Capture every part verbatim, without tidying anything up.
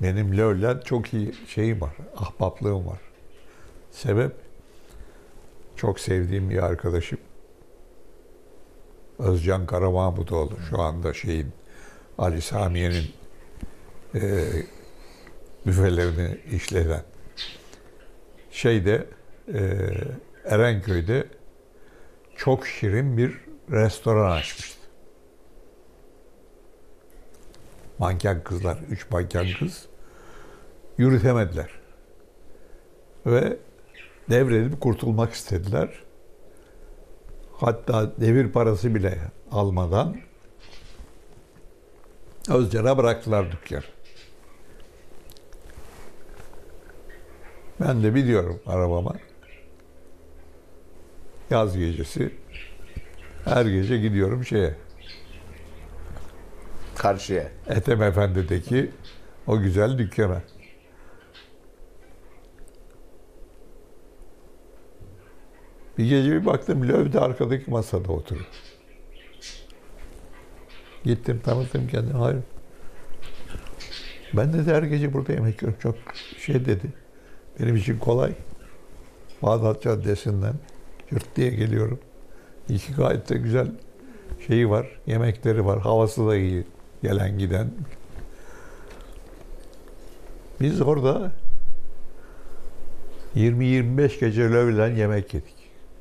Benim LoL'le çok iyi şeyim var, ahbaplığım var. Sebep, çok sevdiğim bir arkadaşım. Özcan Karamahmutoğlu, şu anda şeyin, Ali Samiye'nin e, büfelerini işleten. Şeyde, e, Erenköy'de çok şirin bir restoran açmıştı. Manken kızlar, üç manken kız yürütemediler. Ve devredip kurtulmak istediler. Hatta devir parası bile almadan Özcan'a bıraktılar dükkanı. Ben de biliyorum arabama. Yaz gecesi her gece gidiyorum şeye. Karşıya. Ethem Efendi'deki o güzel dükkana. Bir gece bir baktım Löw de arkadaki masada oturuyor. Gittim tanıttım kendimi. Hayır. Ben de her gece burada yemek yiyorum. Çok şey dedi. Benim için kolay. Bağdat Caddesi'nden yırt diye geliyorum. İki gayet de güzel şeyi var. Yemekleri var. Havası da iyi. Gelen giden. Biz orada yirmi yirmi beş gece Löv'le yemek yedik.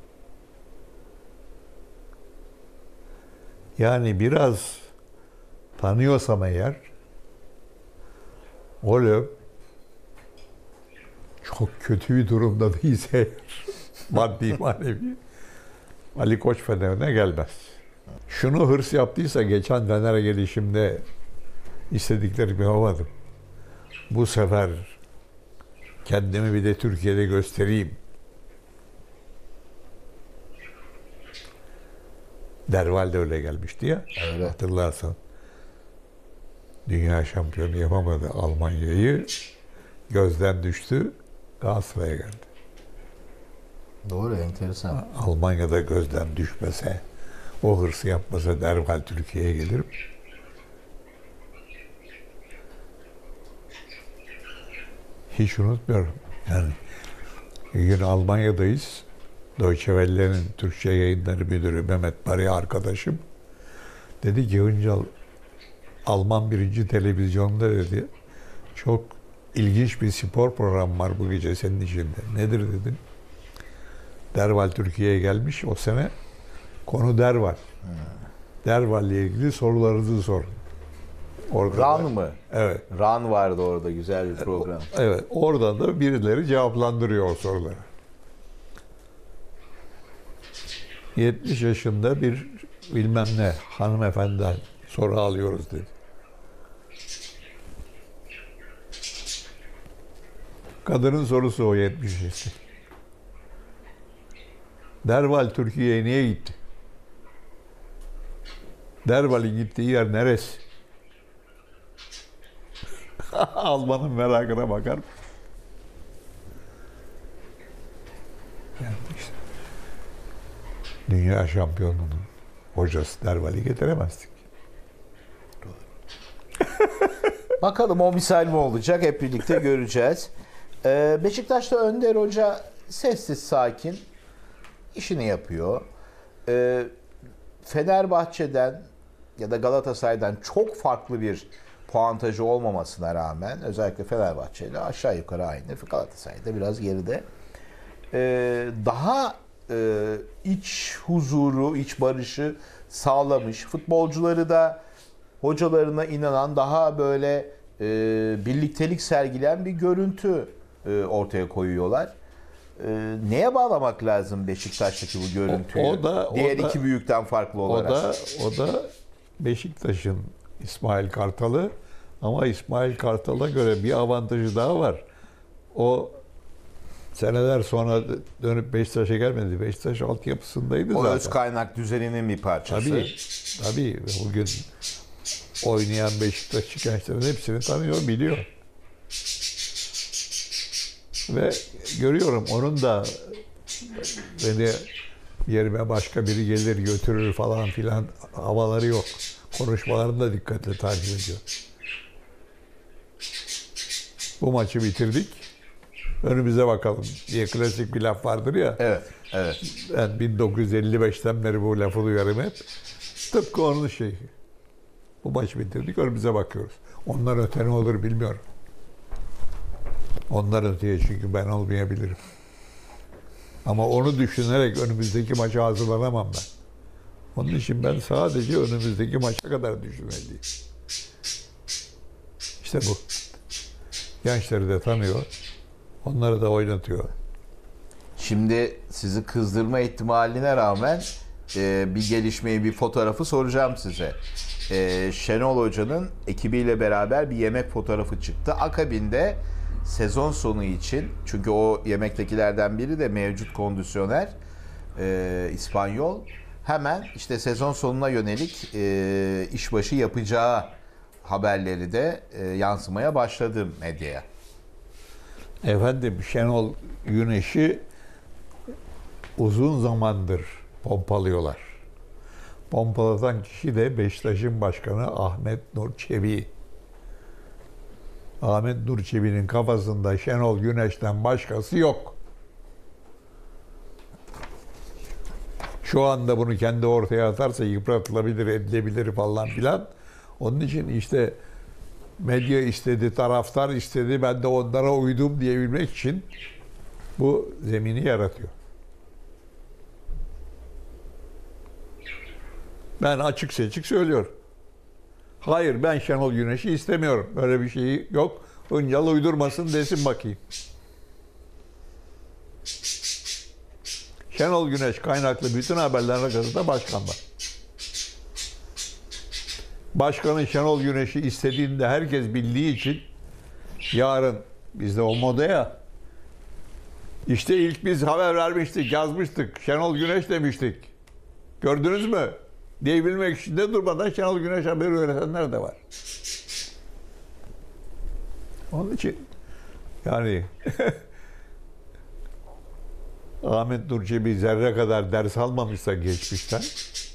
Yani biraz tanıyorsam eğer o Löw çok kötü bir durumda değilse maddi manevi Ali Koç Fener'ine gelmez. Şunu hırs yaptıysa geçen Fener'e gelişimde istediklerimi yapamadım. Bu sefer kendimi bir de Türkiye'de göstereyim. Derval de öyle gelmişti ya. Öyle. Hatırlarsan. Dünya şampiyonu yapamadı Almanya'yı. Gözden düştü. Galatasaray'a geldi. Doğru, enteresan. Almanya'da gözden düşmese, o hırsı yapmasa Derval Türkiye'ye gelir. Hiç unutmuyorum. Yani bir gün Almanya'dayız. Deutsche Welle'nin Türkçe yayınları müdürü Mehmet Bari arkadaşım dedi ki Hıncal Alman birinci televizyonda dedi çok ilginç bir spor programı var bu gece senin içinde. Nedir dedim. Derval Türkiye'ye gelmiş o sene. Konu Derval. Hmm. Derval ile ilgili sorularınızı sorun. Orada Ran da, mı? Evet. Ran vardı orada, güzel bir program. Evet. Oradan da birileri cevaplandırıyor o soruları. yetmiş yaşında bir bilmem ne hanımefendiden soru alıyoruz dedi. Kadının sorusu o yetmiş yaşında. Derval Türkiye'ye niye gitti? Derval'in gittiği yer neresi? Almanın merakına bakar mı? Yani işte. Dünya şampiyonunun hocası Derval'i getiremezdik. Bakalım o misal mi olacak? Hep birlikte göreceğiz. Ee, Beşiktaş'ta Önder Hoca sessiz sakin işini yapıyor. Ee, Fenerbahçe'den ya da Galatasaray'dan çok farklı bir puantajı olmamasına rağmen özellikle Fenerbahçe ile aşağı yukarı aynı. Galatasaray'da biraz geride. Ee, daha e, iç huzuru, iç barışı sağlamış. Futbolcuları da hocalarına inanan, daha böyle e, birliktelik sergileyen bir görüntü e, ortaya koyuyorlar. E, neye bağlamak lazım Beşiktaş'taki bu görüntüyü? O, o da, Diğer o da, iki büyükten farklı olarak. O da, o da Beşiktaş'ın İsmail Kartal'ı, ama İsmail Kartal'a göre bir avantajı daha var. O seneler sonra dönüp Beşiktaş'a gelmedi. Beşiktaş altyapısındaydı o zaten. O öz kaynak düzeninin bir parçası. Tabii, tabii. Bugün oynayan Beşiktaşlı gençlerin hepsini tanıyor, biliyor. Ve görüyorum onun da beni yerime başka biri gelir götürür falan filan havaları yok. Konuşmalarını da dikkatle takip ediyor. Bu maçı bitirdik. Önümüze bakalım diye klasik bir laf vardır ya. Evet, evet. Ben bin dokuz yüz elli beşten beri bu lafı duyarım hep. Tıpkı onun şeyi. Bu maçı bitirdik, önümüze bakıyoruz. Onlar öte ne olur bilmiyorum. Onlar öteye çünkü ben olmayabilirim. Ama onu düşünerek önümüzdeki maça hazırlanamam ben. Onun için ben sadece önümüzdeki maça kadar düşünmeliyim. İşte bu. Gençleri de tanıyor. Onları da oynatıyor. Şimdi sizi kızdırma ihtimaline rağmen e, bir gelişmeyi, bir fotoğrafı soracağım size. E, Şenol Hoca'nın ekibiyle beraber bir yemek fotoğrafı çıktı. Akabinde sezon sonu için, çünkü o yemektekilerden biri de mevcut kondisyoner e, İspanyol, hemen işte sezon sonuna yönelik e, işbaşı yapacağı haberleri de e, yansımaya başladı medyaya. Efendim Şenol Güneş'i uzun zamandır pompalıyorlar. Pompalatan kişi de Beşiktaş'ın başkanı Ahmet Nur Çebi. Ahmet Nur Çebi'nin kafasında Şenol Güneş'ten başkası yok. Şu anda bunu kendi ortaya atarsa yıpratılabilir, edilebilir falan filan. Onun için işte medya istedi, taraftar istedi, ben de onlara uydum diyebilmek için bu zemini yaratıyor. Ben açık seçik söylüyorum. Hayır, ben Şenol Güneş'i istemiyorum. Böyle bir şey yok. Öncal uydurmasın desin bakayım. Şenol Güneş kaynaklı bütün haberler arasında başkan var. Başkanın Şenol Güneş'i istediğinde herkes bildiği için yarın bizde o moda ya, işte ilk biz haber vermiştik, yazmıştık, Şenol Güneş demiştik. Gördünüz mü? Diyebilmek için de durmadan Şenol Güneş haberi öğretenler de var. Onun için yani Ahmet Nur Çebi zerre kadar ders almamışsa geçmişten,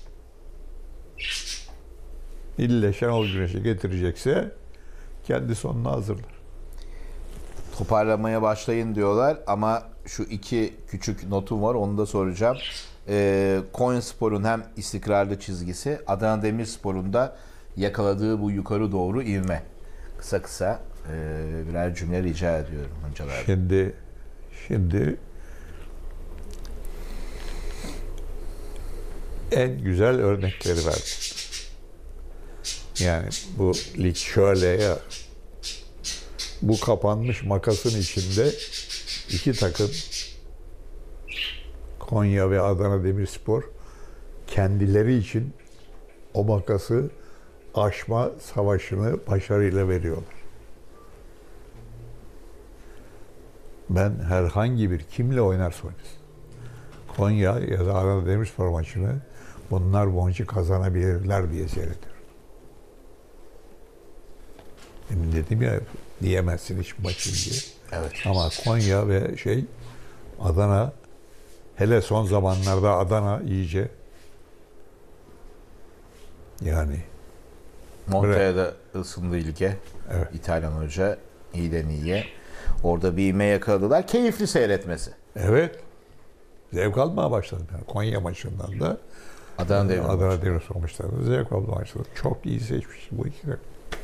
ille Şenol Güneş'i getirecekse kendi sonuna hazırlar. Toparlamaya başlayın diyorlar ama şu iki küçük notum var, onu da soracağım. Ee, Konyaspor'un hem istikrarlı çizgisi, Adana Demirspor'un da yakaladığı bu yukarı doğru ivme. Kısa kısa e, birer cümle rica ediyorum hocalar. Şimdi şimdi en güzel örnekleri verdim. Yani bu lig şöyle ya, bu kapanmış makasın içinde iki takım, Konya ve Adana Demirspor, kendileri için o makası aşma savaşını başarıyla veriyorlar. Ben herhangi bir kimle oynarsa oynasın, Konya ya da Adana Demirspor maçını bunlar bu maçı kazanabilirler diye seyrediyorum. Demin dedim ya, diyemezsin hiç maçın diye. Evet. Ama Konya ve şey Adana, hele son zamanlarda Adana iyice yani Montreal'da ısındı lige. Evet. İtalyan hoca iyiden iyiye. Orada bir ivme yakaladılar. Keyifli seyretmesi. evet, zevk almaya başladım. Yani Konya maçından da Adana Demir Adana maçı. Demirspor maçlarında zevk almaya başladım. Çok iyi seçmiş bu iki takım.